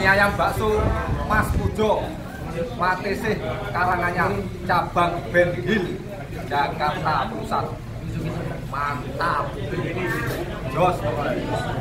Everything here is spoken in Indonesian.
Mie ayam bakso Mas Pujo, Matesih Karanganyar, cabang Ben Hill, Jakarta Pusat. Mantap. Jos pokoknya.